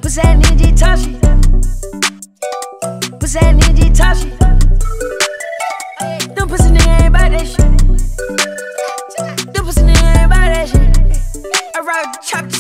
Pussy that ninja Tashi. Pussy that ninja Tashi. Them pussy nigga ain't bout that shit. Them pussy nigga ain't bout that shit. I rock the chop.